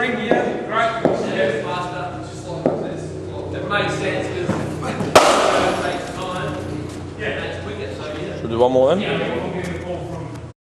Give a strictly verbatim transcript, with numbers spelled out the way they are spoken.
ring, yeah, great. Yeah, faster. It's just like this. It makes sense because it takes time. Yeah, it's quicker, so yeah. Should we do one more then? Yeah.